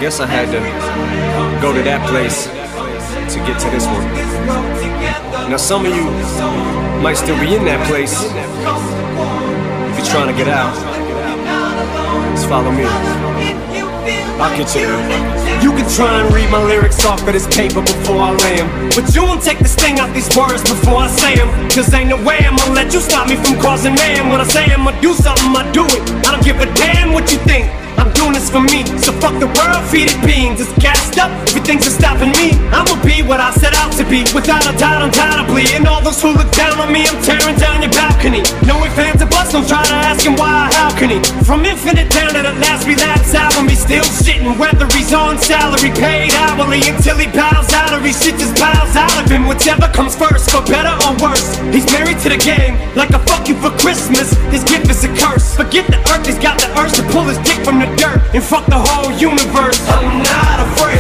guess I had to go to that place to get to this one. Now some of you might still be in that place. If you're trying to get out, just follow me. I'll get you there. You can try and read my lyrics off of this paper before I lay 'em, but you won't take the sting out these words before I say 'em. Cause ain't no way I'ma let you stop me from causing mayhem. When I say I'ma do something, I do it. I don't give a damn what you think. I'm doing this for me, so fuck the world, feed it beans. It's gassed up, everything's just stopping me. I'ma be what I set out to be, without a doubt, undoubtedly. And all those who look down on me, I'm tearing down your balcony. No ifs, ands, or buts, don't try to ask him why or how can he. From Infinite down to the last relapse album, he's still shitting, whether he's on salary, paid hourly, until he bows out or he shit just bows out of him. Whichever comes first, for better or worse. He's married to the game, like a fuck you for Christmas. His gift is a curse. Forget the earth, he's got the urge to pull his dick from the dirt and fuck the whole universe. I'm not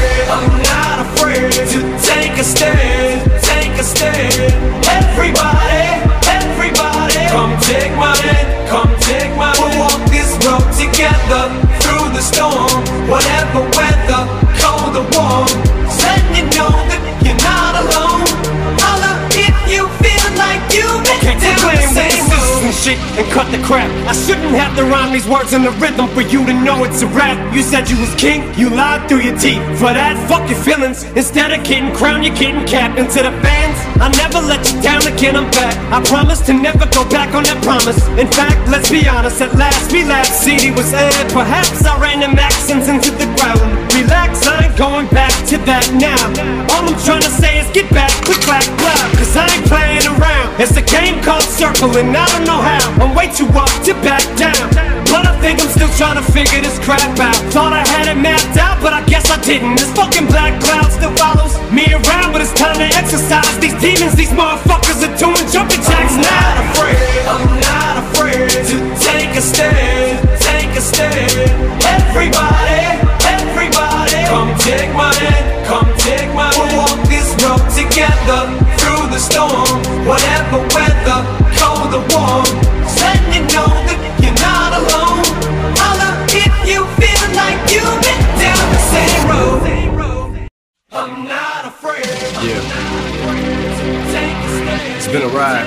afraid to take a stand, take a stand. Everybody, come take my hand, come take my hand. We'll walk this road together through the storm, whatever weather, cold or warm. Letting you know that you're not alone. Holla if you feel like you've been down the same road and shit and cut the crap. I shouldn't have to rhyme these words in the rhythm for you to know it's a rap. You said you was king, you lied through your teeth. For that, fuck your feelings. Instead of getting crowned, you're getting capped. And to the fans, I never let you down again, I'm back. I promise to never go back on that promise. In fact, let's be honest, at last we laughed. CD was aired, perhaps I ran them accents into the ground. Relax, I ain't going back to that now. All I'm trying to say is get back, click, clack, clap. Cause I ain't playing around. It's a game called Circle and I don't know how. I'm way too up to back down, but I think I'm still trying to figure this crap out. Thought I had it mapped out, but I guess I didn't. This fucking black cloud still follows me around, but it's time to exercise these demons. These motherfuckers are doing jumping jacks now. I'm not afraid to take a stand, take a stand. Everybody, come take my hand, come take my hand. We'll walk this road together through the storm, whatever weather, cold or warm. Letting you know that you're not alone. Holla if you feel like you've been down the same road. I'm not afraid. Yeah, it's been a ride.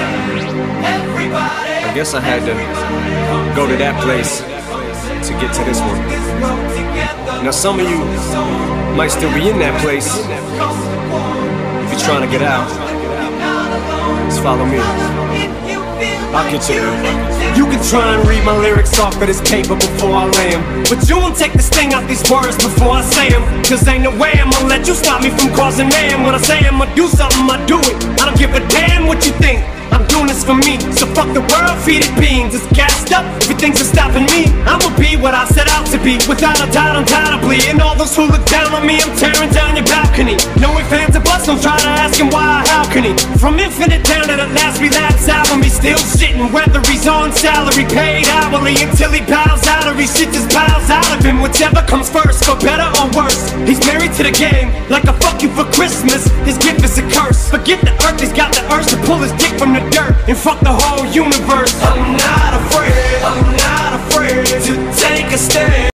I guess I had to go to that place to get to this one. Now some of you might still be in that place. If you're trying to get out, just follow me. I'll get you there. You can try and read my lyrics off of this paper before I lay 'em, but you won't take the sting out these words before I say 'em. Cause ain't no way I'ma let you stop me from causing mayhem. When I say I'ma do something, I do it. I don't give a damn what you think. I'm doing this for me, so fuck the world, feed it beans. It's gassed up, everything's just stopping me. I'ma be what I set out to be, without a doubt, undoubtedly. And all those who look down on me, I'm tearing down your balcony. No ifs, ands, or buts, don't try to ask him why or how can he. From Infinite down to the last relapse album, he's still shitting, whether he's on salary, paid hourly, until he bows out or he shit just bows out of him. Whichever comes first, for better or worse. He's married to the game, like a fuck you for Christmas. His gift is a curse. Forget the earth, he's got the urge to pull his dick from the dirt and fuck the whole universe. I'm not